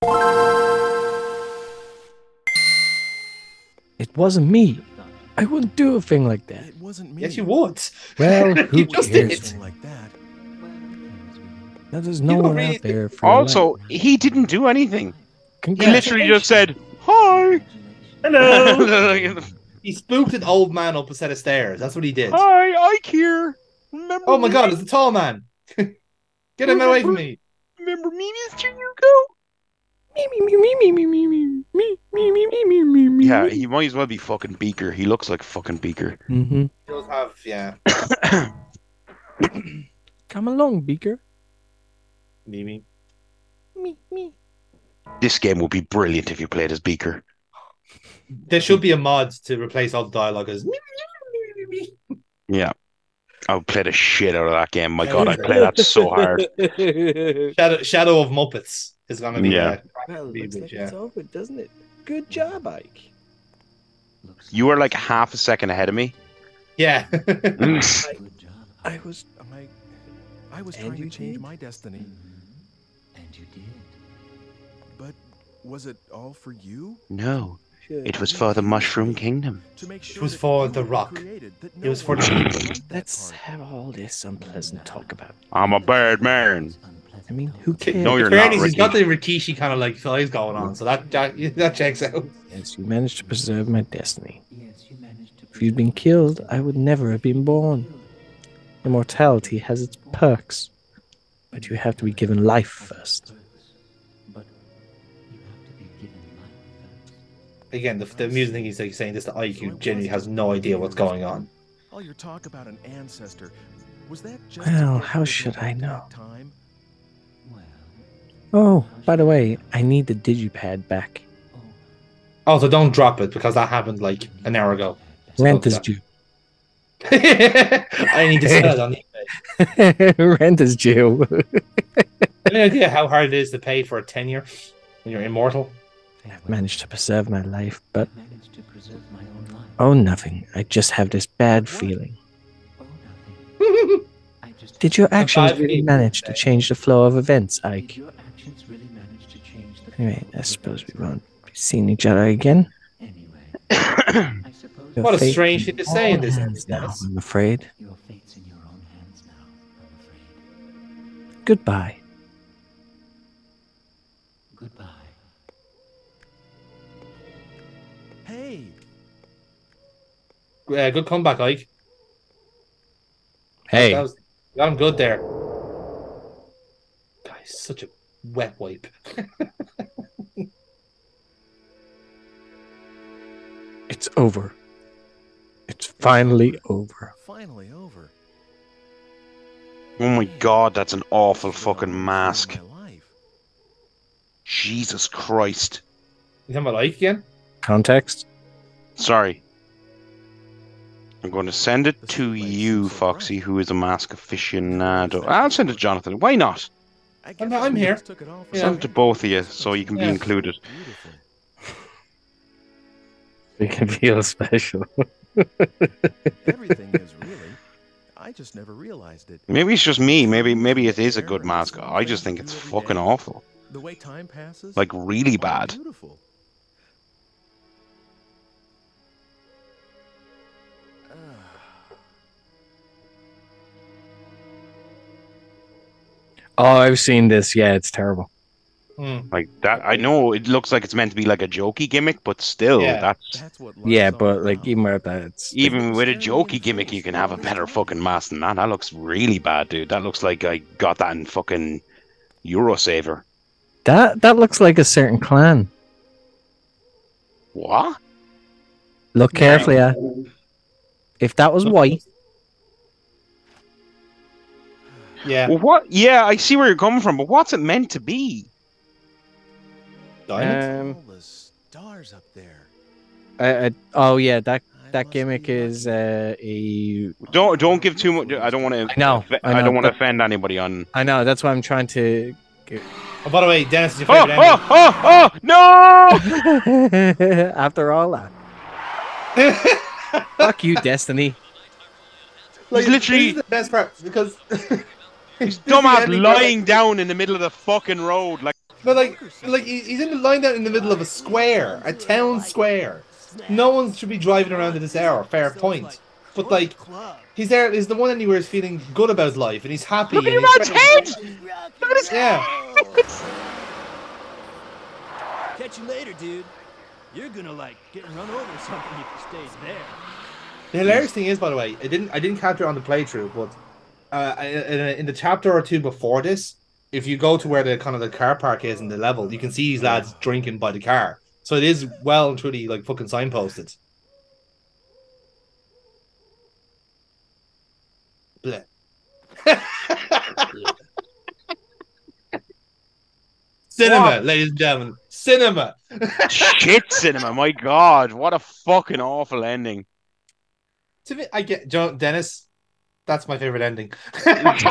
It wasn't me. I wouldn't do a thing like that. It wasn't me. Yes, you would. Well, who You just cares? did. Like that. Now, there's no You don't one really out there for your Also, life. he didn't do anything. He Congrats. literally just said, "Hi." Hello. He spooked an old man up a set of stairs. That's what he did. Hi, Ike here. Remember Oh my me? god, it's a tall man. Get him away from me. Remember me, Mr. Yuko? Yeah, he might as well be fucking Beaker. He looks like fucking Beaker. Mm-hmm. He does have, yeah. Come along, Beaker. Mimi. Me. This game would be brilliant if you played as Beaker. There should be a mod to replace all the dialogue as Yeah. I would play the shit out of that game. My god, I'd play that so hard. Shadow of Muppets is gonna be Well, be looks like yeah. it's over, doesn't it? Good job, Ike. You were like half a second ahead of me. Yeah. I was... I was And trying to you change did? my destiny. And you did. But was it all for you? No, it was for the Mushroom Kingdom. To make sure was that for you The were Rock. created, that It was for one the would people. fight that Let's part. have all this unpleasant talk about. I'm a bird man. I mean, who cares? No, you're In not, fairness, he's got Ricky. the Rikishi kind of like eyes going on, so that checks out. Yes, you managed to preserve my destiny. Yes, you managed to. If you'd been killed, I would never have been born. Immortality has its perks, but you have to be given life first. But you have to be given life first. Again, the amusing thing is like saying this to Ike, who genuinely has no idea what's going on. All your talk about an ancestor, was that just Well, to get how rid of should it I at know? that time? Well, Oh, by the way, I need the digipad back. Also, don't drop it because that happened like an hour ago. Rent is due. I need to sell it on eBay. Rent is due. Any idea how hard it is to pay for a tenure when you're immortal? I've managed to preserve my life, but I managed to preserve my own life. oh, nothing. I just have this bad feeling. Oh, nothing. I just. Did your actions bad really feeling, manage to okay. change the flow of events, Did Ike? your actions really manage to change the. Anyway, I suppose we won't be seeing each other again. Anyway, I suppose. Your What a fate strange is thing to in say in your this hands now, instance. I'm afraid. Your fate's in your own hands now, I'm afraid. Goodbye. Goodbye. Hey, Good comeback, Ike. Hey. That was, got him good there. God, he's such a wet wipe. It's over. It's finally over. finally over. Oh my god, that's an awful This is what fucking I've been mask. doing my life. Jesus Christ. You talking about Ike again? Context? Sorry. I'm going to send it to you, Foxy, who is a mask aficionado. I'll send it to Jonathan. Why not? I I'm guess here. just took it off Yeah. Send it to both of you so you can be Yeah. included. Beautiful. We can feel special. Everything is really. I just never realized it. Maybe it's just me. Maybe it is a good mask. I just think it's fucking awful. The way time passes. Like, really bad. Beautiful. Oh, I've seen this. Yeah, it's terrible. Like that, I know it looks like it's meant to be like a jokey gimmick, but still, Yeah. that's That's what Yeah, life's all but like about. even with that, it's even with a jokey gimmick, you can have a better fucking mask than that. That looks really bad, dude. That looks like I got that in fucking Eurosaver. that looks like a certain clan. What? Look carefully at. If that was white, Yeah. Well, what? Yeah, I see where you're coming from, but what's it meant to be? Diamond? All the stars up there. oh yeah, that I must gimmick be is lucky. a. Don't give too much. I don't want to. I know, I don't want to but- offend anybody on. I know that's why I'm trying to. Oh, by the way, Dennis is your Oh, favorite ending. oh, oh, oh! No! After all that, fuck you, Destiny. Like, He's literally- this is the best part because Dumbass lying down in the middle of the fucking road. Like, But like he's in the lying down in the middle of a square, a town square. No one should be driving around at this hour. Fair point. But like, he's there. He's the one anywhere is feeling good about life, and he's happy. Look at and your he's man's head! Look at his Yeah. Catch you later, dude. You're gonna like get run over or something if you stay there. The hilarious thing is, by the way, I didn't capture it on the playthrough, but in the chapter or two before this, if you go to where the kind of the car park is in the level, you can see these lads drinking by the car. So it is well and truly like fucking signposted. Bleh. Cinema, What? ladies and gentlemen. Cinema. Shit cinema, my god, what a fucking awful ending. To me, I get Dennis. That's my favorite ending. I'm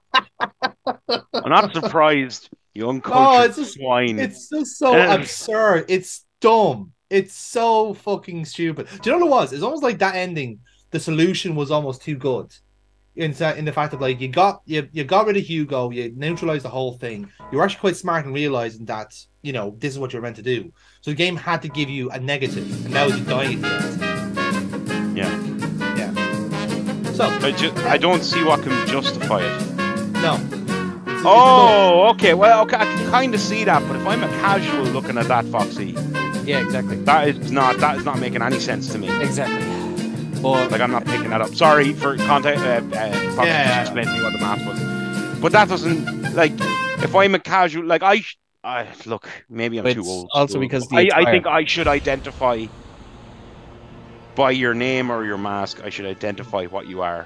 not surprised, you uncultured Oh, it's just, swine. it's just so absurd. It's dumb. It's so fucking stupid. Do you know what it was? It's almost like that ending. The solution was almost too good. In the fact that like you got rid of Hugo, you neutralized the whole thing. You were actually quite smart in realizing that this is what you're meant to do. So the game had to give you a negative, and that was you dying at the end. Yeah. So I don't see what can justify it. no. Oh, okay. Well, okay, I can kind of see that, but if I'm a casual looking at that, Foxy, Yeah, exactly. that is not making any sense to me. Exactly. But Like I'm not picking that up. Sorry for context. Foxy just explained to me what the math was, but that doesn't like. If I'm a casual, like I look, maybe I'm It's too old. also because the I attire- think I should identify by your name or your mask. I should identify what you are.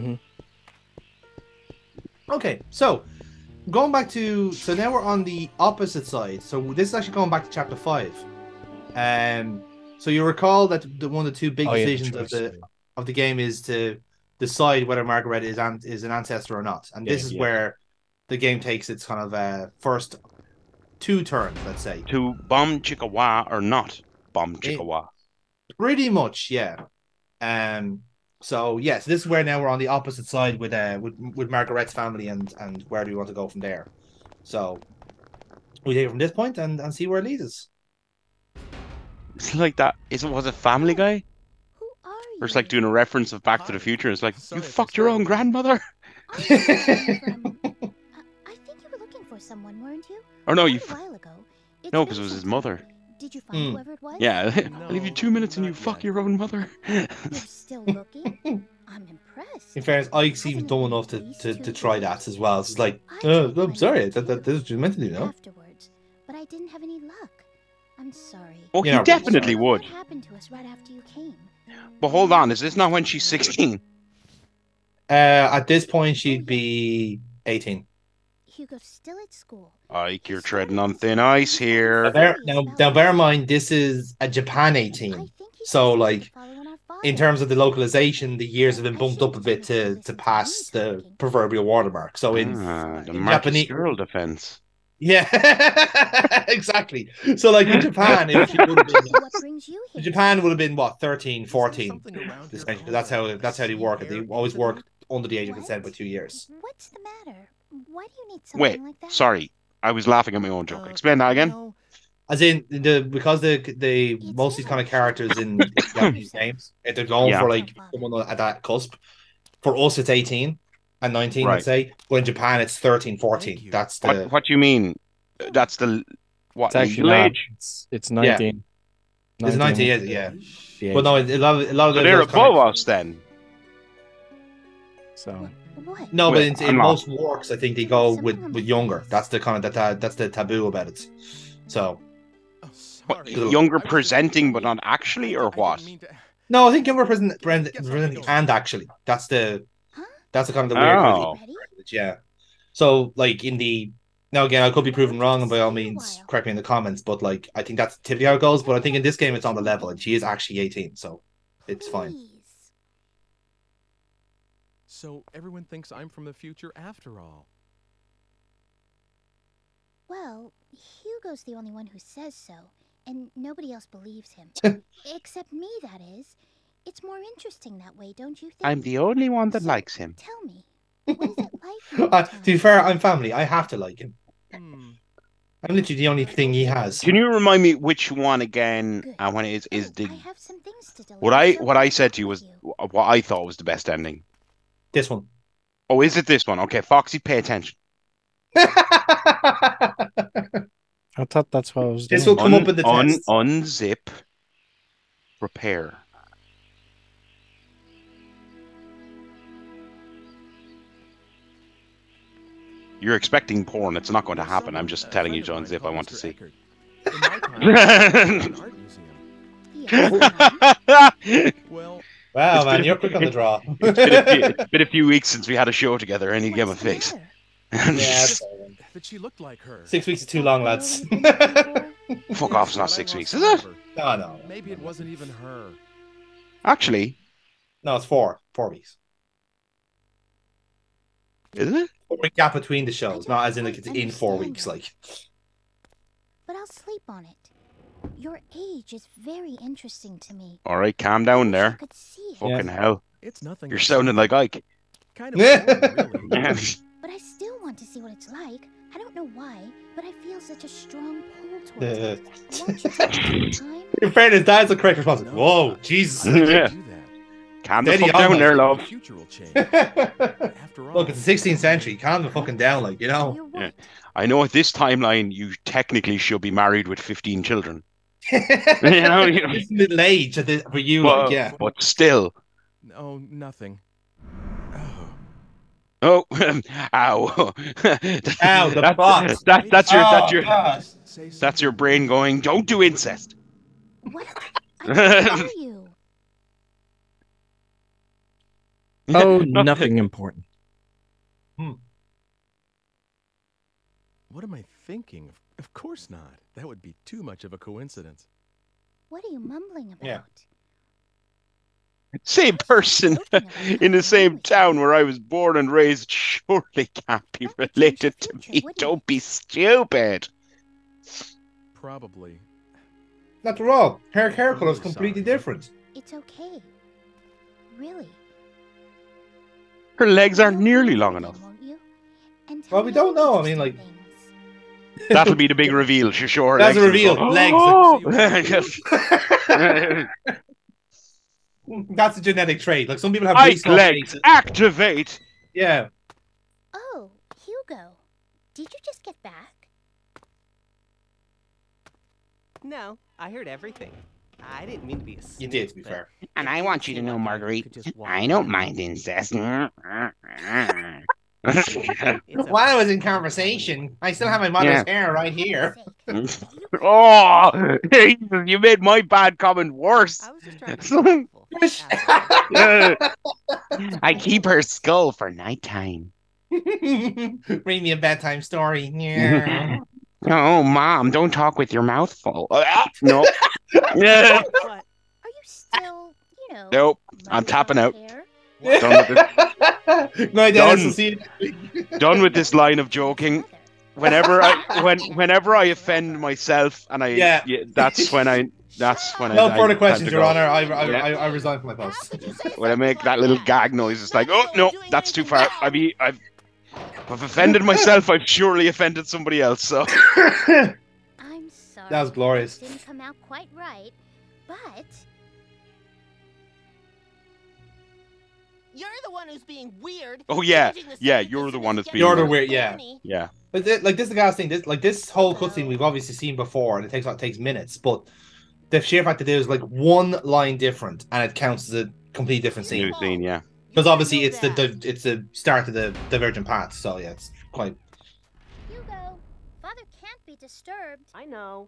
Okay, so going back to now we're on the opposite side. So this is actually going back to chapter 5. So you recall that one of the two big decisions of the game is to decide whether Margaret is an ancestor or not, and this is where the game takes its kind of first 2 turns, let's say. To bomb Chickawa or not bomb Chickawa? Pretty much, yeah. So yes, this is where now we're on the opposite side with Margaret's family and where do we want to go from there. So we take it from this point and see where it leads us. It's like that. Was it Family Guy? Who are you? Or it's like doing a reference of Back to the Future. It's like, you fucked your own grandmother? I think you were looking for someone, weren't you? Or no, A you... little while ago. It's No, been because it was his some mother. time. Did you find whoever it was? Yeah, I'll give you 2 minutes and you fuck your own mother. You're still looking? I'm impressed. In fairness, Ike seems dumb enough to try that as well. It's like, I'm sorry, that's what you're meant to do, no? Afterwards, but I didn't have any luck. I'm sorry. Oh, he Yeah, definitely would. What happened to us right after you came? But hold on, is this not when she's 16? At this point, she'd be 18. Hugo's still at school. Ike, you're treading on thin ice here. Now, bear in mind, this is a Japan 18. So, like, in terms of the localization, the years have been bumped up a bit to pass the proverbial watermark. So in The in Marcus Japanese, girl defense. yeah, exactly. So like in Japan, if she would have been, What brings you here? Japan would have been what 13, 14. Something around here Essentially. That's how they work it. They always work under the age of consent by 2 years. What's the matter? Why do you need something Wait, like that? sorry. I was laughing at my own joke. Explain that again. No, As in because the most of these kind of characters in Japanese games, if they're going Yeah. for like someone at that cusp. For us, it's 18 and 19, Right. let's say. But in Japan, it's 13, 14. Thank you. That's the What do you mean? That's the... What, it's actually legal not. age? It's 19. it's 19 years, yeah. The But no, age. a lot of So they're those kind above of, us then. So What? no, Wait, but in I'm not. most works, I think they go with younger. That's the kind of that's the taboo about it. So oh, What, sorry. younger I was presenting but thinking- not actually, or I didn't what? mean to- no, I think younger presenting and actually that's the kind of the weird. Oh. Ready? Yeah. So like in the now again, I could be proven wrong, and by all means, correct me in the comments. But like, I think that's typically how it goes. But I think in this game, it's on the level, and she is actually 18, so it's fine. Please. So everyone thinks I'm from the future after all. Well, Hugo's the only one who says so, and nobody else believes him. Except me, that is. It's more interesting that way, don't you think? I'm the only one that likes him. Tell me, what is it like? all the To be fair, I'm family. I have to like him. Hmm. I'm literally the only thing he has. Can you remind me which one again? Good. And when it is Oh, the I have some things to deliver, what I so what I I'll said come to you with was what I thought was the best ending. This one. Oh, is it this one? Okay, Foxy, pay attention. I thought that's what I was This doing. will come up in the test. Unzip, prepare. You're expecting porn. It's not going to happen. I'm just telling you to unzip. I want to see. Well, Wow, It's man, been- you're quick on the draw. It's been a few weeks since we had a show together. Any game of What's the face. matter? Yeah, that she looked like her. 6 weeks is too long, lads. Fuck off! It's not 6 weeks, is it? No. Maybe it wasn't even her. Actually, No, it's 4 weeks. is it? 4 week gap between the shows, not as in like it's in 4 weeks. Like, But I'll sleep on it. Your age is very interesting to me. All right, calm down I there. could see it. Yeah. Fucking hell! It's nothing. You're sounding like Ike. kind of boring, really. But I still want to see what it's like. I don't know why, but I feel such a strong pull towards it. Won't you take some time? in fairness, that's the correct response. No. Whoa, Jesus. I can't Yeah. do that. Calm the Steady fuck on, down man. there, The love. future will change. After all, Look, it's the 16th century. Calm the fucking down, like, you know. You're right. I know at this timeline you technically should be married with 15 children. you know, It's middle age for you, like, yeah. But still. No, nothing. Oh, Oh, ow! Ow, the box. That's your God. say that's your something. brain going. Don't do incest. What? I can't hear you. Oh, nothing important. What am I thinking? Of course not. That would be too much of a coincidence. What are you mumbling about? Yeah. Same person in the same town where I was born and raised surely can't be That would change related the to future, me. wouldn't Don't it? be stupid. Probably. Not at all. Her hair I'm color is really completely sorry. different. It's okay. Really. Her legs aren't You'll nearly come long again, enough. won't you? And Well, tell we me don't know. I mean, interesting like- things. That'll be the big reveal. Sure. That's a legs reveal. will go, Legs. "Oh!" That's a genetic trait. Like, some people have Ike really soft legs faces. activate. Yeah. Oh, Hugo. Did you just get back? No, I heard everything. I didn't mean to be a You did, to be fair. And I want you to know, Marguerite, Could just walk I don't by. mind incest. It's While I okay. was in conversation, I still have my mother's hair right here. Oh, you made my bad comment worse. I was just trying to be helpful. I keep her skull for nighttime. Read me a bedtime story. Yeah. Oh, Mom, don't talk with your mouth full. No. But are you still, Nope. I'm tapping out. hair? Done with No idea. Done. We'll see. Done with this line of joking. Whenever I offend myself, and Yeah. that's when I No I further time questions, to Your go. Honor. Yeah. I resign from my post. When I make that little gag noise, it's like, oh no, that's too far. I've offended myself. I've surely offended somebody else. So I'm sorry. That was glorious. Didn't come out quite right, but You're the one who's being weird. Oh, yeah. changing the Yeah, subject you're as the soon one as that's it being gets You're the weird, yeah. funny. yeah. But this is the guy's thing. This whole cutscene we've obviously seen before, and it takes minutes. But the sheer fact that there's like one line different, and it counts as a completely different scene. New scene, yeah. Because obviously it's the start of the divergent path. So yeah, it's quite. Hugo, Father can't be disturbed. I know.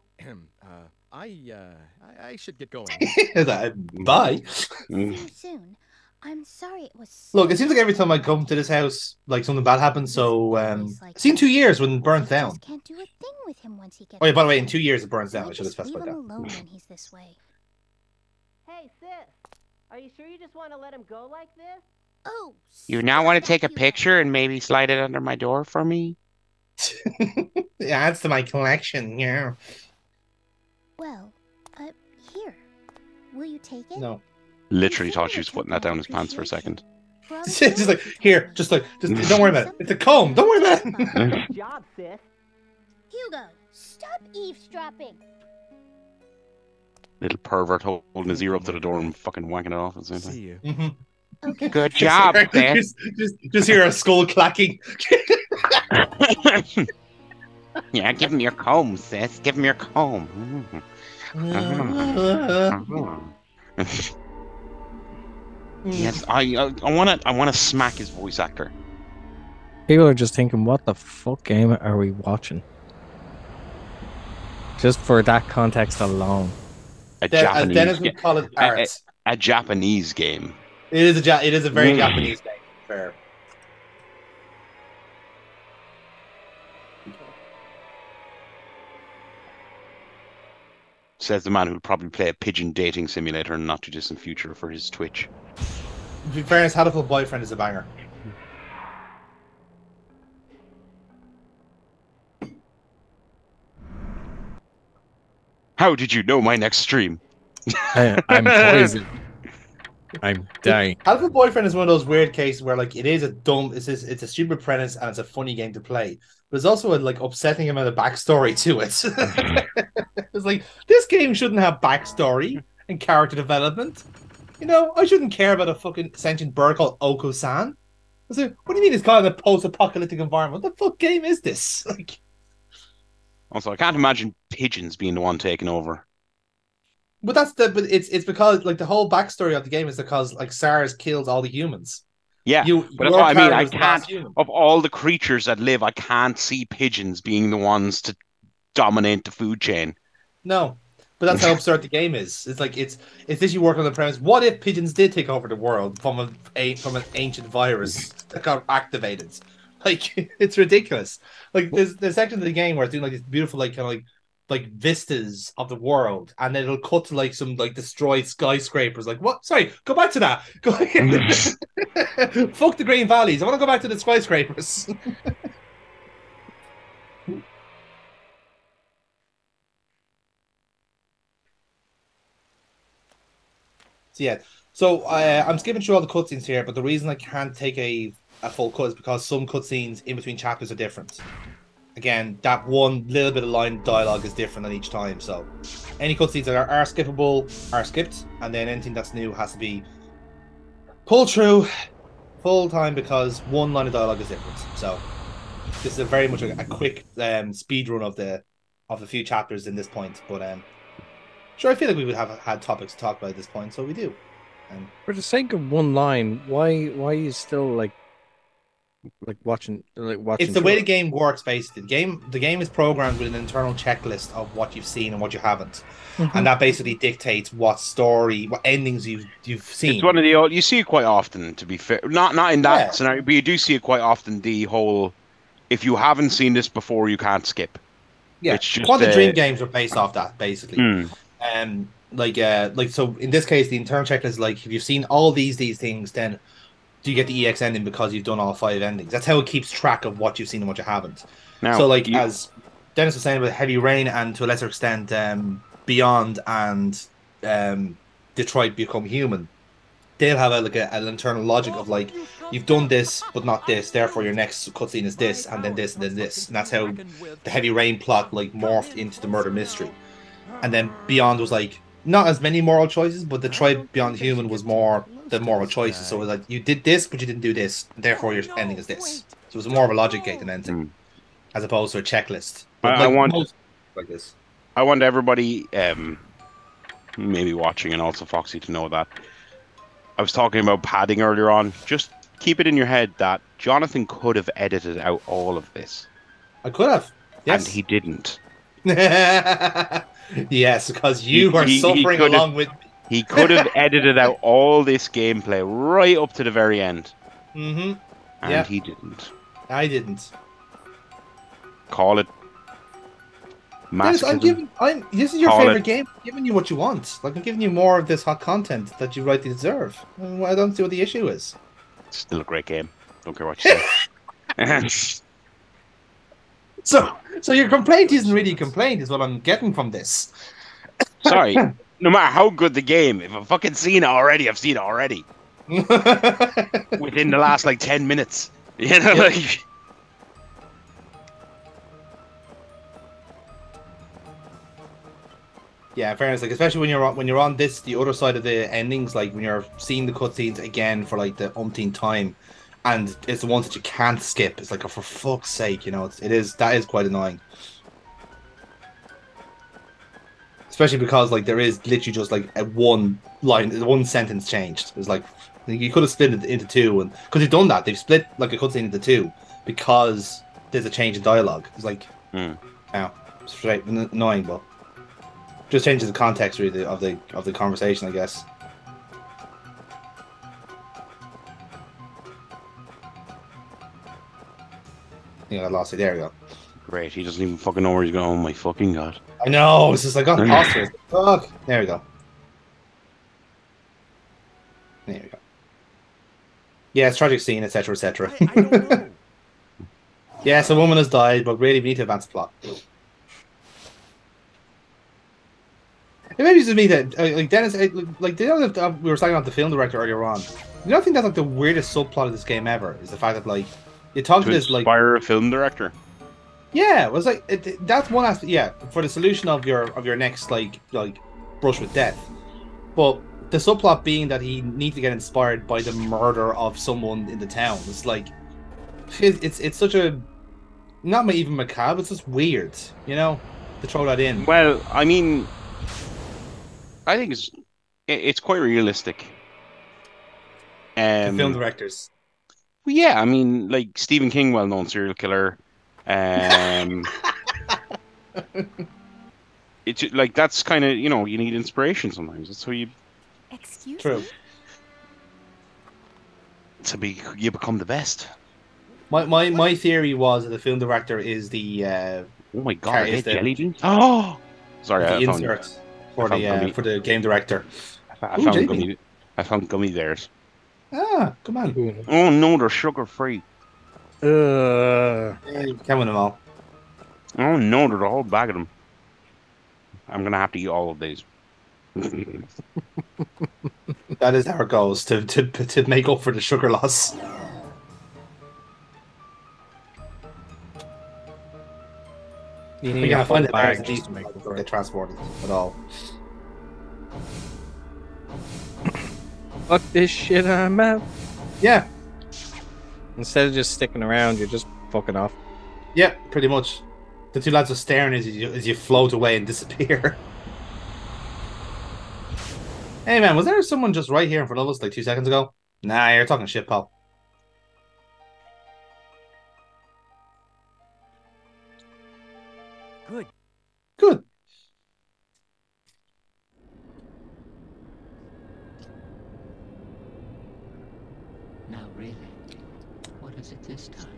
I should get going. Bye. Mm. See you soon. I'm sorry it was so Look, it seems like every time I come to this house, like something bad happens. So it's in 2 years when it burns I down. just can't do a thing with him once he gets Oh yeah, by the way, in back. 2 years it burns So down. I should have just leave specified him that. alone when he's this way. Hey, sis. Are you sure you just want to let him go like this? Oh, You now want to stop take a that, Hugo. picture and maybe slide it under my door for me? It adds to my collection. Yeah. Well, here. Will you take it? No. Literally Consider thought she was it putting that down his pants for a appreciation. second. For all It's the just like stories you here, told me. just don't worry about it. It's a comb. Don't worry about it. Good job, sis. Hugo, Stop eavesdropping. Little pervert holding his ear up to the door and fucking wanking it off at the same See time. you. Mm-hmm. Good job, Seth. Just hear a skull clacking. Yeah, give him your comb, sis. Give him your comb. Yes, I wanna smack his voice actor. People are just thinking, what the fuck game are we watching? Just for that context alone. A As Japanese Dennis would call it, arts. a Japanese game. It is a very Japanese game. Fair. Says the man who'll probably play a pigeon dating simulator in the not too distant future for his Twitch. In fairness, Hatful Boyfriend is a banger. How did you know my next stream? I'm poisoned. I'm dying. Hatful Boyfriend is one of those weird cases where like it is it's a stupid premise and it's a funny game to play, but there's also a like upsetting amount of backstory to it. It's like this game shouldn't have backstory and character development. You know, I shouldn't care about a fucking sentient bird called Oko-san. I was like, what do you mean it's called a post-apocalyptic environment? What the fuck game is this? Like, Also, I can't imagine pigeons being the one taking over. but it's because like the whole backstory of the game is because like SARS kills all the humans. Yeah, but that's your what I mean. I character is the last can't, human. of all the creatures that live, I can't see pigeons being the ones to dominate the food chain. No, but that's how absurd the game is. It's like it's this you work on the premise. What if pigeons did take over the world from an ancient virus that got activated? Like it's ridiculous. Like there's sections of the game where it's doing like this beautiful like kind of like vistas of the world, and then it'll cut to like some like destroyed skyscrapers. Like what? Sorry, go back to that. Go fuck the Green Valleys. I want to go back to the skyscrapers. So yeah, so I'm skipping through all the cutscenes here, but the reason I can't take a full cut is because some cutscenes in between chapters are different. Again, that one little bit of line dialogue is different on each time, so any cutscenes that are skippable are skipped, and then anything that's new has to be pulled through full time because one line of dialogue is different. So this is a very much a quick speed run of the few chapters in this point, but sure, I feel like we would have had topics to talk about at this point, so we do. For the sake of one line, why are you still like watching? It's the way the game works, basically. The game is programmed with an internal checklist of what you've seen and what you haven't, and that basically dictates what endings you've seen. It's one of the you see it quite often. To be fair, not in that scenario, but you do see it quite often. The whole, if you haven't seen this before, you can't skip. Yeah, it's just Quantum Dream games are based off that, basically. Hmm. Like so in this case the internal checklist is like if you've seen all these things, then do you get the EX ending because you've done all 5 endings. That's how it keeps track of what you've seen and what you haven't. Now, so like as Dennis was saying about Heavy Rain and to a lesser extent Beyond and Detroit Become Human, they'll have an internal logic of like you've done this but not this, therefore your next cutscene is this and then this and then this, and that's how the Heavy Rain plot like morphed into the murder mystery. And then Beyond was like not as many moral choices, but Detroit Beyond Human was more the moral choices. So it was like you did this, but you didn't do this, therefore your ending is this. So it was more of a logic gate than anything, as opposed to a checklist. But I want like this. I want everybody, maybe watching and also Foxy, to know that I was talking about padding earlier on. Just keep it in your head that Jonathan could have edited out all of this. I could have, yes, and he didn't. Yes, because you are suffering along with me. He could have edited out all this gameplay right up to the very end. And he didn't. I didn't. Call it masochism. This is your favorite game. I'm giving you what you want. Like I'm giving you more of this hot content that you rightly deserve. I don't see what the issue is. It's still a great game. Don't care what you say. So your complaint isn't really a complaint, is what I'm getting from this. Sorry. No matter how good the game, if I've fucking seen it already, I've seen it already. Within the last, 10 minutes. You know, Yeah, in fairness, like especially when you're on this the other side of the endings, like when you're seeing the cutscenes again for like the umpteenth time, and it's the ones that you can't skip. It's like, oh, for fuck's sake, you know, that is quite annoying. Especially because like there is literally just like a one sentence changed. It's like you could have split it into two, and because they've done that, they've split like a cutscene into two because there's a change in dialogue. It's like, Hmm. wow, it's straight annoying, but just changes the context really of the conversation, I guess. I think I lost it. There we go. Great. He doesn't even fucking know where he's going. Oh my fucking god. I know. It's just like, got lost here. Fuck. There we go. There we go. Yeah, it's tragic scene, etc., etc. I don't know. Yes, a woman has died, but really we need to advance the plot. It maybe just me that like Dennis, like you know, we were talking about the film director earlier on. You don't think that's like the weirdest subplot of this game ever? Is the fact that like you talk to To this like inspire a film director. yeah, it was like that's one aspect. Yeah, for the solution of your next like brush with death, but the subplot being that he needs to get inspired by the murder of someone in the town. It's like it's such a not even macabre. It's just weird, you know, to throw that in. Well, I mean, I think it's quite realistic. The film directors. Well, yeah, I mean, like Stephen King, well-known serial killer. It's like that's kind of, you know, you need inspiration sometimes. That's how you True. you become the best. My theory was that the film director is the Oh my god, Car- I is hate the- jelly beans. Oh, sorry, the I found insert for I found the game director. I Ooh, found jelly gummy. I found gummy bears. Ah, come on. Oh no, they're sugar free. Yeah, you can win them all. Oh no, there's a whole bag of them. I'm gonna have to eat all of these. That is our goals to make up for the sugar loss. You We need gotta a find whole the bags bag that just to make up don't for get it. transported at all. Fuck this shit, I'm out. Yeah, Instead of just sticking around, you're just fucking off. yeah, pretty much. The two lads are staring as you float away and disappear. Hey man, was there someone just right here in front of us like 2 seconds ago? Nah, you're talking shit, pal. Good. Good. Now really, what is it this time?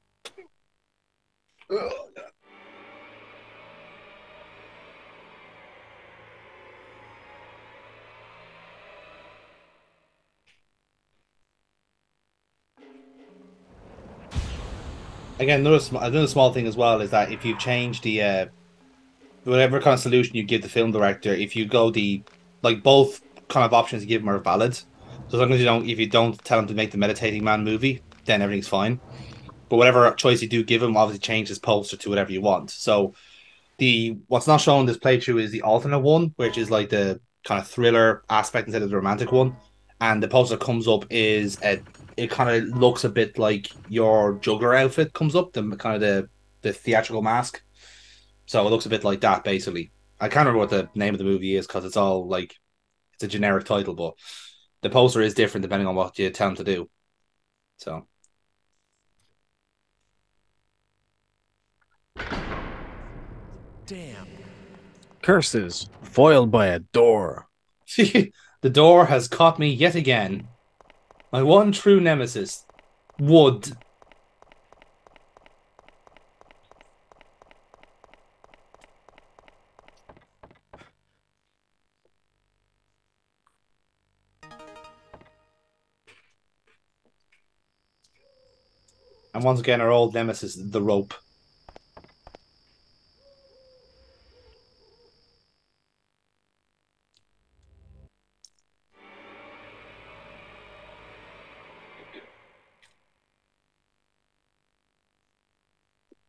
Again, another small thing as well is that if you change the whatever kind of solution you give the film director, if you go the like both kind of options you give him are valid. So as long as if you don't tell him to make the Meditating Man movie, then everything's fine. But whatever choice you do give him, obviously change his poster to whatever you want. So the what's not shown in this playthrough is the alternate one, which is like the kind of thriller aspect instead of the romantic one. And the poster that comes up is it kind of looks a bit like your juggler outfit comes up, the kind of the theatrical mask. So it looks a bit like that basically. I can't remember what the name of the movie is because it's all like it's a generic title, but the poster is different depending on what you tell him to do. So Damn. Curses, foiled by a door. the door has caught me yet again. My one true nemesis, Wood. And once again, our old nemesis, the rope.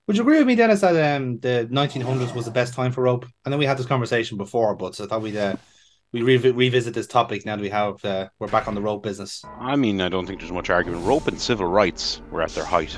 Would you agree with me, Dennis, that the 1900s was the best time for rope? I know we had this conversation before, but I thought we revisit this topic now that we're back on the rope business. I mean, I don't think there's much argument. Rope and civil rights were at their height.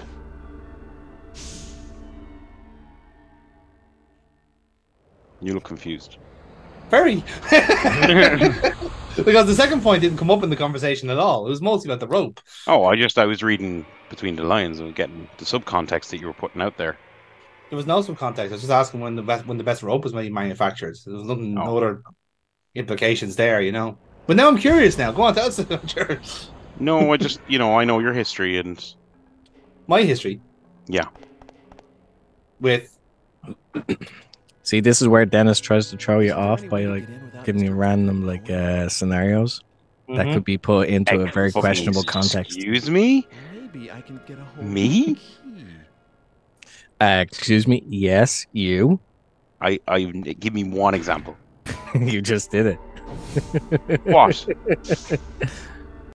You look confused. Very. Because the second point didn't come up in the conversation at all. It was mostly about the rope. Oh, I was reading between the lines and getting the subcontext that you were putting out there. There was no subcontext. I was just asking when the best rope was manufactured. There was nothing, no other implications there, you know. But now I'm curious. Now, go on, tell us. I'm curious. No, I just, I know your history and my history. Yeah. With. See, this is where Dennis tries to throw you off by like giving you random like scenarios that could be put into a very questionable context. Excuse me? Maybe I can get a hold Me? of the key. Excuse me. Yes, you. I give me one example. You just did it. What?